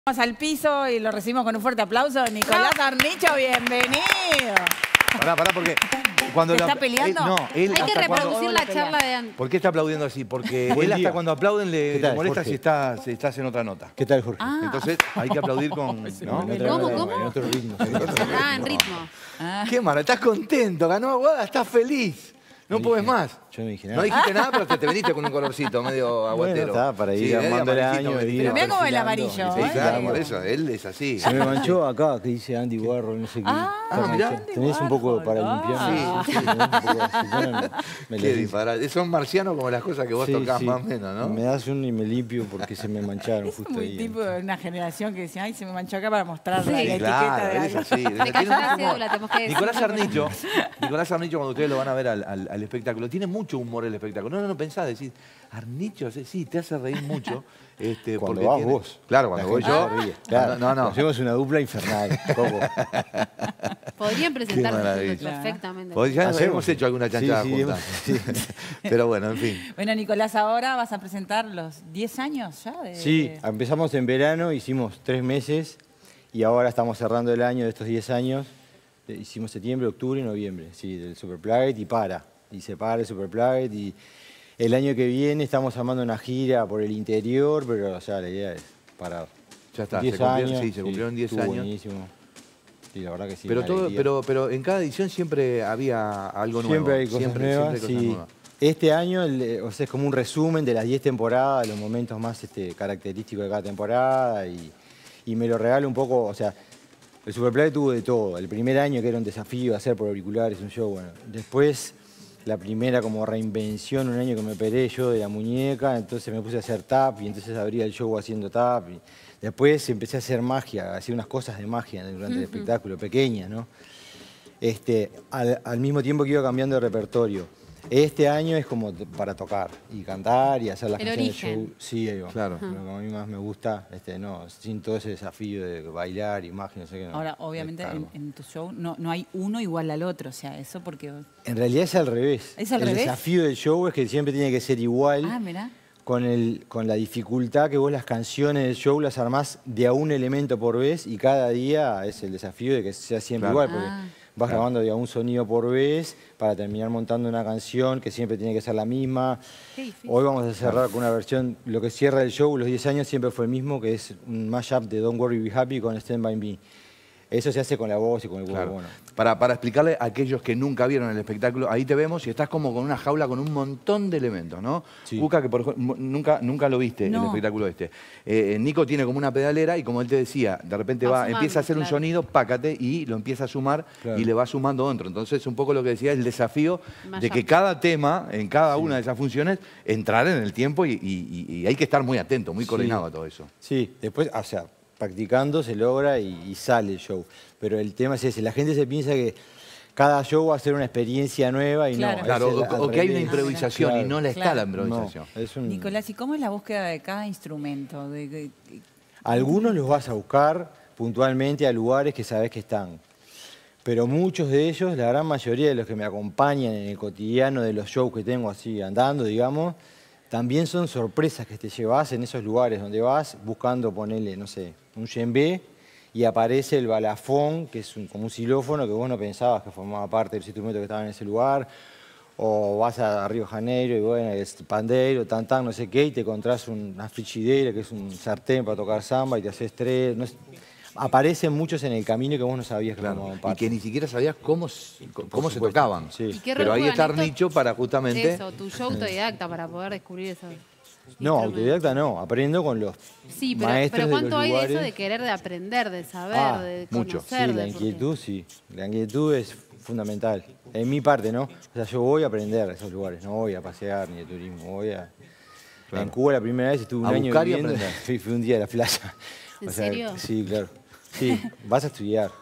Vamos al piso y lo recibimos con un fuerte aplauso. Nicolás Arnicho, bienvenido. Pará, porque cuando ¿Se está peleando? no, él Hay que hasta reproducir cuando- la charla de antes. ¿Por qué está aplaudiendo así? Porque Buen él hasta día. cuando aplauden ¿Qué le tal, molesta Jorge? si estás en otra nota. ¿Qué tal, Jorge? Ah. Entonces hay que aplaudir con... ¿no? ¿Cómo? En otro ritmo. Ah, en ritmo. Qué mara, estás contento, ganó Aguada, estás feliz. No No podés dije- más. Yo no dije No nada. dijiste nada, pero te viniste con un colorcito medio aguatero. Bueno, está, para ir medio armando el amarillito, año, medio- ir Pero mirá cómo el perfilando. amarillo, Sí, ¿eh? claro, por eso, él es así. Se me manchó acá, que dice Andy Warhol, no sé qué. Ah, Está mirá. manchado. ¿Tenés un poco para limpiarme? Ah. Sí, tenés un poco así. Bueno, me Qué lo- disparate. Son marcianos como las cosas que vos Sí, tocás sí. más o menos, ¿no? Me das uno y me limpio porque se me mancharon Es justo muy ahí. tipo de una generación que dice, ay, se me manchó acá para mostrar la Sí, etiqueta Claro, de él es algo. así. Se cayó la cédula, tenemos que decir. Nicolás Arnicho, cuando ustedes lo van a ver al espectáculo, tiene mucho humor el espectáculo. No pensás, decís, Arnicho, sí, te hace reír mucho. Cuando porque vas tiene- vos. Claro, cuando La voy gente yo. se ríe. Claro, No. Hacemos una dupla infernal. Coco. Podrían presentarse maravilla. perfectamente. Porque ya Hacemos. hemos hecho alguna chanchada Sí, juntas. sí. Pero bueno, en fin. Bueno, Nicolás, ahora vas a presentar los 10 años ya de... Sí, empezamos en verano, hicimos 3 meses y ahora estamos cerrando el año de estos 10 años. Hicimos septiembre, octubre y noviembre, sí, del Superplanet y para. Y se para el Superplanet y el año que viene estamos armando una gira por el interior, pero o sea, la idea es parar. Ya está, 10 se cumplieron- años, sí, se cumplieron 10 estuvo años. buenísimo. Sí, la verdad que sí. Pero, una todo, alegría. pero en cada edición siempre había algo nuevo. Siempre hay cosas nuevas, hay cosas sí. nuevas. Este año o sea, es como un resumen de las 10 temporadas, los momentos más característicos de cada temporada y me lo regalo un poco, o sea, el Superplay tuvo de todo. El primer año que era un desafío hacer por auriculares un show, bueno. Después la primera como reinvención, un año que me operé yo de la muñeca, entonces me puse a hacer tap y entonces abría el show haciendo tap. Y después empecé a hacer magia, hacía unas cosas de magia durante el espectáculo, pequeñas, ¿no? Al mismo tiempo que iba cambiando de repertorio. Este año es como para tocar y cantar y hacer las El canciones del origen. show. Sí, ahí va. Claro. Lo que a mí más me gusta, no, sin todo ese desafío de bailar, imagen, no sé qué. No. Ahora, obviamente, Claro. en tu show no hay uno igual al otro, o sea, eso porque... En realidad es al revés. ¿Es al el revés? desafío del show es que siempre tiene que ser igual. Ah, mirá. Con la dificultad que vos las canciones del show las armás de a un elemento por vez y cada día es el desafío de que sea siempre Claro. igual, porque Ah. vas grabando de a un sonido por vez para terminar montando una canción que siempre tiene que ser la misma. Qué difícil. Hoy vamos a cerrar con una versión, lo que cierra el show, los 10 años siempre fue el mismo, que es un mashup de Don't Worry Be Happy con Stand By Me. Eso se hace con la voz y con el cuerpo. Claro. Bueno. Para explicarle a aquellos que nunca vieron el espectáculo, ahí te vemos y estás como con una jaula con un montón de elementos, ¿no? Sí. Cuca, que por ejemplo, nunca lo viste, No. el espectáculo este. Nico tiene como una pedalera y como él te decía, de repente Va sumando, empieza a hacer un claro. sonido, pácate, y lo empieza a sumar Claro. y le va sumando dentro. Entonces, un poco lo que decía, el desafío Más de que allá. cada tema, en cada una de esas funciones, entrar en el tiempo y hay que estar muy atento, muy coordinado a todo eso. Sí, después, o sea, practicando se logra y sale el show. Pero el tema es ese, la gente se piensa que cada show va a ser una experiencia nueva y Claro. no. Claro, es al o que hay una revés. improvisación y Claro. no le está Claro. la No, improvisación. es un- Nicolás, ¿y cómo es la búsqueda de cada instrumento? Algunos los vas a buscar puntualmente a lugares que sabes que están. Pero muchos de ellos, la gran mayoría de los que me acompañan en el cotidiano de los shows que tengo así andando, digamos, también son sorpresas que te llevas en esos lugares donde vas buscando ponerle, no sé, un djembe y aparece el balafón, que es como un xilófono que vos no pensabas que formaba parte de los instrumentos que estaban en ese lugar. O vas a Río de Janeiro y bueno, es pandeiro, tantán, no sé qué, y te encontrás una frigideira, que es un sartén para tocar samba, y te haces tres. Aparecen muchos en el camino que vos no sabías que Claro, formaban y parte. que ni siquiera sabías cómo se supuesto, tocaban. sí. ¿Y qué Pero ahí rejuegan está esto? Arnicho para justamente... Eso, tu show autodidacta para poder descubrir eso. No, autodidacta no, aprendo con los Sí, maestros pero de ¿cuánto los hay lugares. de eso de querer, de aprender, de saber, de mucho. conocer? Sí, la de- inquietud, sí. La inquietud es fundamental. En mi parte, ¿no? O sea, yo voy a aprender a esos lugares, no voy a pasear ni de turismo, voy a... Claro. En Cuba la primera vez estuve un A año buscar y viviendo, aprender. fui un día a la playa. ¿En serio? Sí, claro. Sí, vas a estudiar.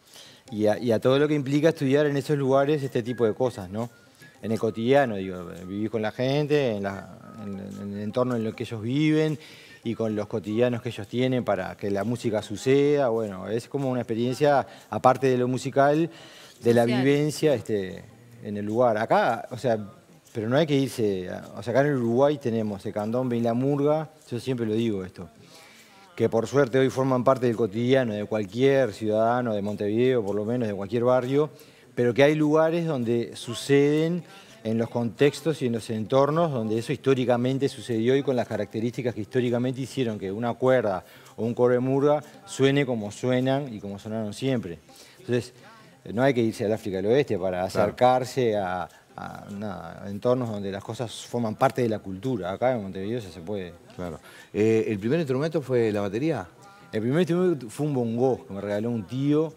Y a todo lo que implica estudiar en esos lugares este tipo de cosas, ¿no? En el cotidiano, digo, vivir con la gente, en el entorno en el que ellos viven y con los cotidianos que ellos tienen para que la música suceda. Bueno, es como una experiencia, aparte de lo musical, de la Social. vivencia en el lugar. Acá, o sea, pero no hay que irse, o sea, acá en el Uruguay tenemos el candombe y la murga, yo siempre lo digo esto. que por suerte hoy forman parte del cotidiano de cualquier ciudadano de Montevideo, por lo menos de cualquier barrio, pero que hay lugares donde suceden en los contextos y en los entornos donde eso históricamente sucedió y con las características que históricamente hicieron que una cuerda o un coro de murga suene como suenan y como sonaron siempre. Entonces, no hay que irse al África del Oeste para acercarse a entornos donde las cosas forman parte de la cultura. Acá en Montevideo se puede. Claro. ¿El primer instrumento fue la batería? El primer instrumento fue un bongó que me regaló un tío.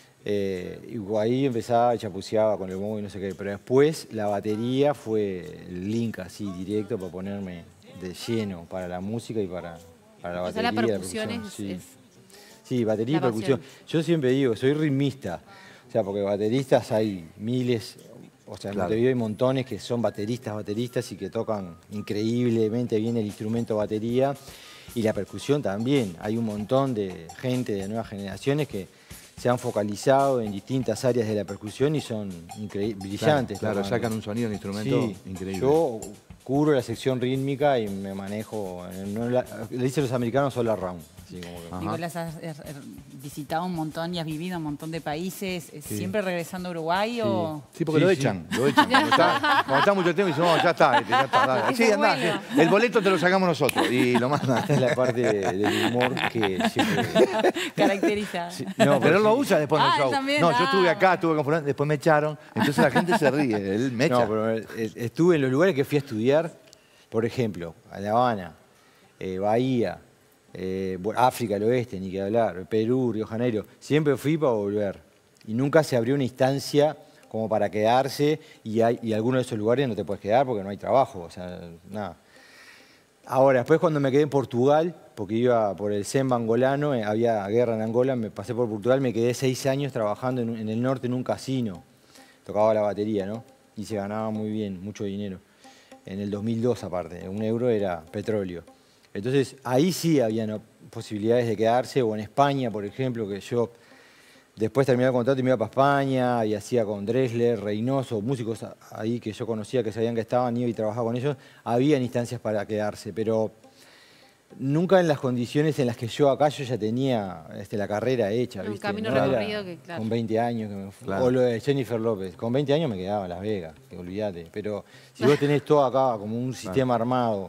Y ahí empezaba, chapuceaba con el bongo y no sé qué. Pero después la batería fue el link así directo para ponerme de lleno para la música y para la batería. O sea, la percusión sí, batería y percusión. Yo siempre digo, soy ritmista. O sea, porque bateristas hay miles. O sea, en Montevideo hay montones que son bateristas y que tocan increíblemente bien el instrumento batería. Y la percusión también. Hay un montón de gente de nuevas generaciones que se han focalizado en distintas áreas de la percusión y son brillantes. Claro, sacan un sonido, un instrumento increíble. Yo cubro la sección rítmica y me manejo, le dicen los americanos all around. Nicolás, has visitado un montón y has vivido un montón de países. ¿Siempre regresando a Uruguay o...? Sí, porque lo echan. Cuando está mucho tiempo, dicen, ya está. Dale. Sí, andá. Bueno. Sí. El boleto te lo sacamos nosotros y lo mandan. Esta es la parte del humor que siempre... caracteriza. Sí. No, pero él lo usa después en el show. También, no, yo estuve acá, estuve con fulano, después me echaron. Entonces la gente se ríe, él me echa. No, pero estuve en los lugares que fui a estudiar, por ejemplo, a La Habana, Bahía, África del Oeste, ni que hablar, Perú, Río de Janeiro. Siempre fui para volver. Y nunca se abrió una instancia como para quedarse y algunos de esos lugares no te puedes quedar porque no hay trabajo, o sea, nada. Ahora, después cuando me quedé en Portugal, porque iba por el Semba angolano, había guerra en Angola, me pasé por Portugal, me quedé 6 años trabajando en el norte en un casino. Tocaba la batería, ¿no? Y se ganaba muy bien, mucho dinero. En el 2002 aparte, €1 era petróleo. Entonces, ahí sí había posibilidades de quedarse, o en España, por ejemplo, que yo después terminé el contrato y me iba para España y hacía con Drexler, Reynoso, músicos ahí que yo conocía que sabían que estaban, iba y trabajaba con ellos, había instancias para quedarse, pero nunca en las condiciones en las que yo acá yo ya tenía la carrera hecha, ¿viste? Un camino recorrido que, claro. Con 20 años, que me fui. O lo de Jennifer López, con 20 años me quedaba en Las Vegas, que olvídate, pero si vos tenés todo acá como un sistema armado,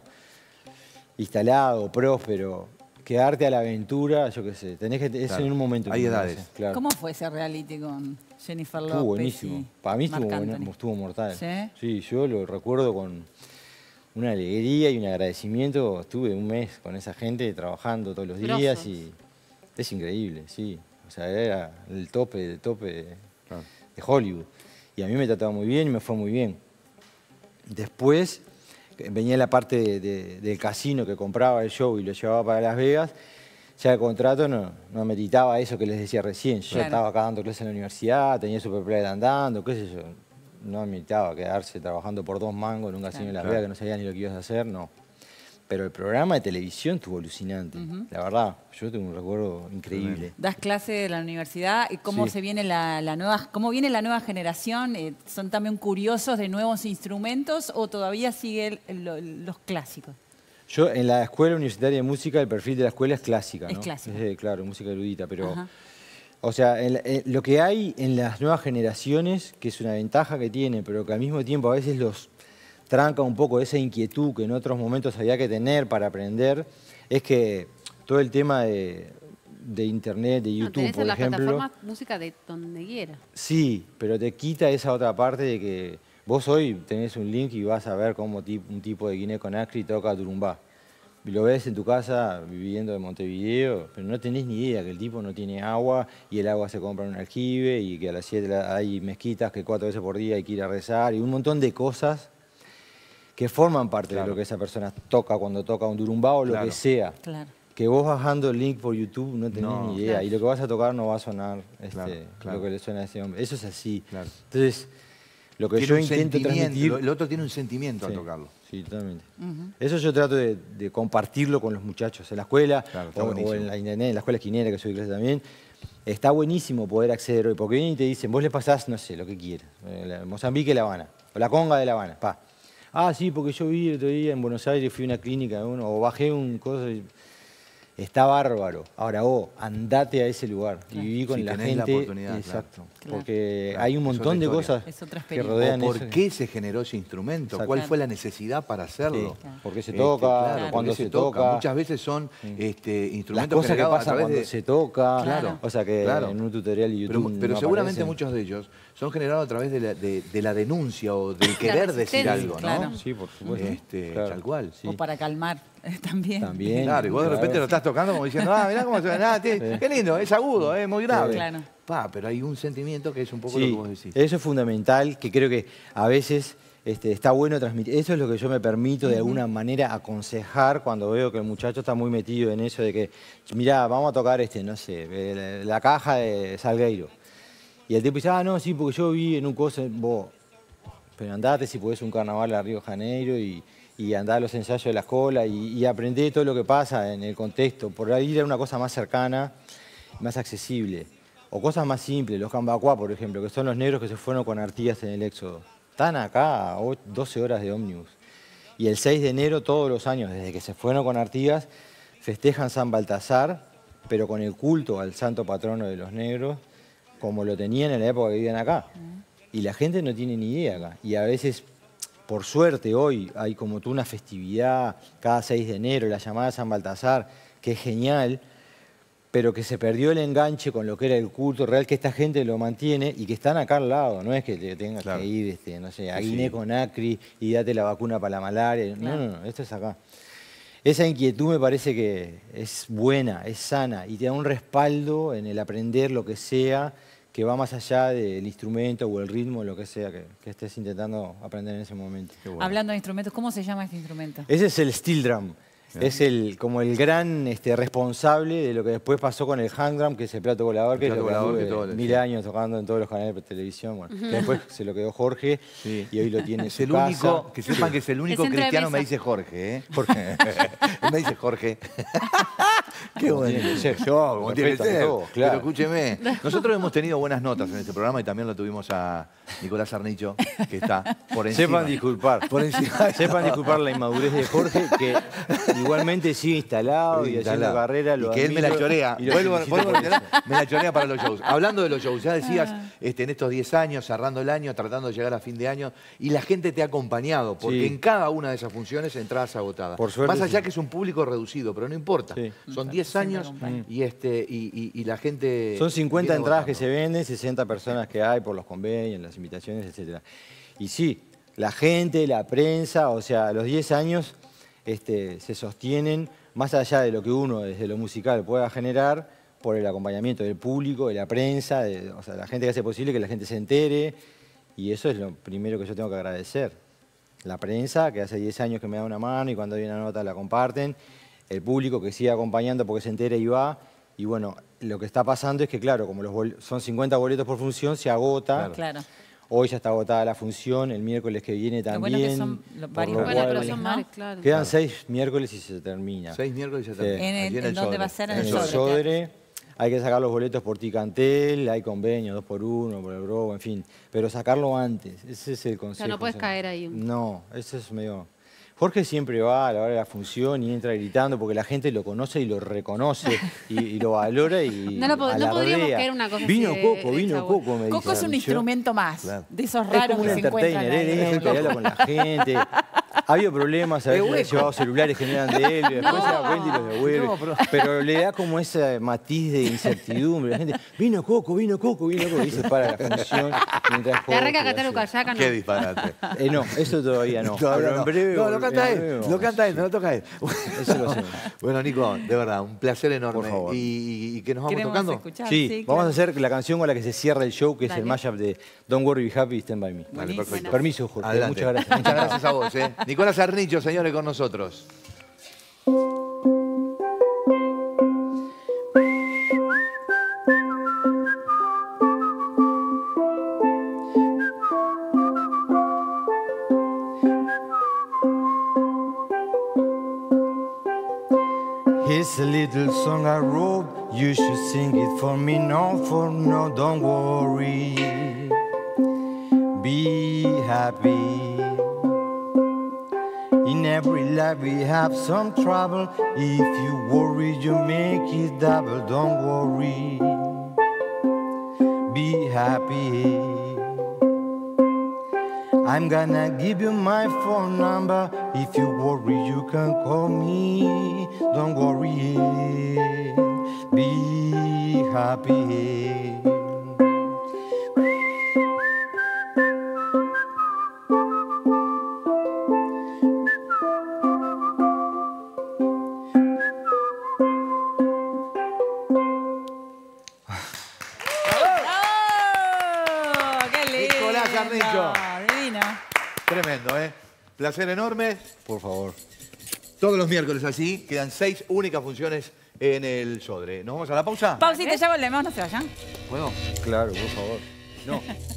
instalado, próspero, quedarte a la aventura, yo qué sé, tenés que eso en un momento. Hay edades. Claro. ¿Cómo fue ese reality con Jennifer López? Estuvo buenísimo. Para mí estuvo mortal. ¿Sí? Sí, yo lo recuerdo con una alegría y un agradecimiento. Estuve un mes con esa gente trabajando todos los días y es increíble, sí. O sea, era el tope de Hollywood. Y a mí me trataba muy bien y me fue muy bien. Después venía la parte del casino que compraba el show y lo llevaba para Las Vegas. Ya el contrato no ameritaba eso que les decía recién. Yo estaba acá dando clases en la universidad, tenía Superplay andando, qué sé yo. No ameritaba quedarse trabajando por 2 mangos en un casino de Las Vegas que no sabía ni lo que ibas a hacer, no. Pero el programa de televisión estuvo alucinante. La verdad, yo tengo un recuerdo increíble. Das clase en la universidad y cómo se viene cómo viene la nueva generación. ¿Son también curiosos de nuevos instrumentos o todavía siguen los clásicos? Yo en la Escuela Universitaria de Música, el perfil de la escuela es clásica, ¿no? Es clásica. Claro, música erudita, pero... O sea, lo que hay en las nuevas generaciones, que es una ventaja que tiene, pero que al mismo tiempo a veces los tranca un poco esa inquietud que en otros momentos había que tener para aprender, es que todo el tema de internet, de YouTube, por ejemplo... Tenés en las plataformas música de donde quiera. Sí, pero te quita esa otra parte de que vos hoy tenés un link y vas a ver cómo un tipo de Guinea Conakry toca turumbá. Y lo ves en tu casa viviendo en Montevideo, pero no tenés ni idea que el tipo no tiene agua y el agua se compra en un aljibe y que a las 7 hay mezquitas que 4 veces por día hay que ir a rezar y un montón de cosas que forman parte de lo que esa persona toca cuando toca un turumbá o lo que sea. Que vos bajando el link por YouTube no tenés ni idea y lo que vas a tocar no va a sonar lo que le suena a ese hombre. Eso es así. Entonces, lo que yo intento transmitir... El otro tiene un sentimiento al tocarlo. Sí, totalmente. Eso yo trato de compartirlo con los muchachos en la escuela o en la internet, en la escuela esquinera que soy clase también. Está buenísimo poder acceder hoy, porque vienen y te dicen, vos le pasás, no sé, lo que quieras. Mozambique, La Habana, o la conga de La Habana, pa. Ah, sí, porque yo vi el otro día en Buenos Aires, fui a una clínica o bajé un coso está bárbaro. Ahora vos, andate a ese lugar y viví con Si la tenés gente. la oportunidad, Exacto. Claro. Porque Claro, hay un es montón otra de historia. cosas Es otra que experiencia. rodean ¿O por eso. qué se generó ese instrumento? Exacto. ¿Cuál fue la necesidad para hacerlo? Sí, porque se Este, toca, claro, cuando porque se toca. Muchas veces son Las instrumentos cosas que generados a pasan través cuando de... se toca. Claro. O sea que Claro. en un tutorial de YouTube Pero no seguramente aparecen. muchos de ellos son generados a través de la denuncia o del querer decir resistencia, algo, claro. ¿no? Sí, por supuesto. Claro. Tal cual. Sí. O para calmar también. También. Claro, y vos de repente Claro. lo estás tocando como diciendo, mirá cómo suena, qué lindo, es agudo, es muy grave. Claro. Pero hay un sentimiento que es un poco lo Sí, que vos decís. eso es fundamental, que creo que a veces está bueno transmitir. Eso es lo que yo me permito de alguna manera aconsejar cuando veo que el muchacho está muy metido en eso de que, mirá, vamos a tocar no sé, la caja de Salgueiro. Y el tipo dice, no, sí, porque yo vi en un coso, vos, pero andate si podés un carnaval a Río de Janeiro y andá a los ensayos de la escuela y aprendé todo lo que pasa en el contexto. Por ahí ir a una cosa más cercana, más accesible. O cosas más simples, los Cambacuá, por ejemplo, que son los negros que se fueron con Artigas en el Éxodo. Están acá a 12 horas de ómnibus. Y el 6 de enero todos los años, desde que se fueron con Artigas, festejan San Baltasar, pero con el culto al santo patrono de los negros, como lo tenían en la época que vivían acá. Y la gente no tiene ni idea acá. Y a veces, por suerte, hoy hay como tú una festividad cada 6 de enero, la llamada San Baltasar, que es genial, pero que se perdió el enganche con lo que era el culto real, que esta gente lo mantiene y que están acá al lado. No es que te tengas Claro. que ir no sé, a Sí, Guinea sí. con Acri y date la vacuna para la malaria. Claro. No, esto es acá. Esa inquietud me parece que es buena, es sana y te da un respaldo en el aprender lo que sea que va más allá del instrumento o el ritmo, lo que sea que estés intentando aprender en ese momento. Hablando de instrumentos, ¿cómo se llama este instrumento? Ese es el steel drum. Es como el gran responsable de lo que después pasó con el hand drum, que es el plato volador, que plato es lo que volador que anduve todo- 1000 sí. años tocando en todos los canales de televisión. Bueno, que después se lo quedó Jorge Sí. y hoy lo tiene en Es su el casa. único, que sepan que es el único Es centro de cristiano, me mesa. dice Jorge, ¿eh? Él me dice Jorge. Qué Como bueno. tiene que ser. Yo, como tiene que Respeto a ser. todos, claro. Pero escúcheme, nosotros hemos tenido buenas notas en este programa y también lo tuvimos a Nicolás Arnicho, que está por encima. Sepan disculpar. Por encima. Sepan disculpar la inmadurez de Jorge, que igualmente sigue instalado y haciendo carrera. Y que él me la chorea. y lo Vuelvo felicito a por mencionar, eso. me la chorea para los shows. Hablando de los shows, ya decías, en estos 10 años, cerrando el año, tratando de llegar a fin de año, y la gente te ha acompañado, porque Sí. en cada una de esas funciones entradas agotadas. Por suerte, Más allá sí. que es un público reducido, pero no importa. Sí. Son 10 años y la gente... Son 50 viene entradas que agotando. se venden, 60 personas que hay por los convenios, las invitaciones, etc. Y sí, la gente, la prensa, o sea, los 10 años se sostienen más allá de lo que uno desde lo musical pueda generar por el acompañamiento del público, de la prensa, o sea, la gente que hace posible que la gente se entere, y eso es lo primero que yo tengo que agradecer. La prensa, que hace 10 años que me da una mano y cuando hay una nota la comparten, el público que sigue acompañando porque se entera y va, y bueno, lo que está pasando es que claro, como son 50 boletos por función, se agota. Claro. Hoy ya está agotada la función, el miércoles que viene Lo también. bueno que son por varios lo Bueno, cual- pero miércoles, son ¿no? mares, claro. Quedan 6 miércoles y se termina. 6 miércoles y ya Sí. termina. ¿En Allí dónde Sodre. va a ser? En el Sodre. Sodre. Hay que sacar los boletos por Ticantel, hay convenios 2x1, por el Grobo, en fin. Pero sacarlo antes, ese es el consejo. no puedes caer ahí. No, eso es medio... Jorge siempre va a la hora de la función y entra gritando porque la gente lo conoce y lo reconoce y lo valora y No podríamos alardea. caer una cosa Vino así de Coco, hecha vino buena. Coco, me Coco dice. es un Yo- instrumento más, Claro. de esos Es raros como que un se encuentran entertainer, ahí. él entra y habla con la gente. Ha habido problemas, a veces le han llevado celulares que no eran de él, y después se da cuenta y los devuelve. No, pero le da como ese matiz de incertidumbre. La gente, vino Coco, y dice para la función. Mientras Te arranca a Jorge cantar hace- Ucayaca, no. Qué disparate. No, eso todavía no. Todavía pero no. en breve. No, lo canta en él. breve Lo vamos. canta él, no lo toca él. Eso lo hacemos. Bueno, Nico, de verdad, un placer enorme. Por favor. ¿Y que nos vamos Queremos tocando? escuchar. Sí, vamos a hacer la canción con la que se cierra el show, que es el Dale. mashup de Don't Worry, Be Happy, Stand By Me. Vale, perfecto. Permiso, Jorge. Adelante. Muchas gracias. Muchas gracias a vos. Nicolás Arnicho, señores, con nosotros. Here's a little song I wrote. You should sing it for me. No, don't worry. Be happy. In every life we have some trouble. If you worry, you make it double. Don't worry, be happy. I'm gonna give you my phone number. If you worry, you can call me. Don't worry, be happy. ¡Oh! ¡Qué lindo! Nicolás Arnicho. Divino. Tremendo, ¿eh? Placer enorme. Por favor. Todos los miércoles así. Quedan 6 únicas funciones en el Sodre. ¿Nos vamos a la pausa? Pausita, ya volvemos, no se vayan. ¿Puedo? Claro, por favor. No.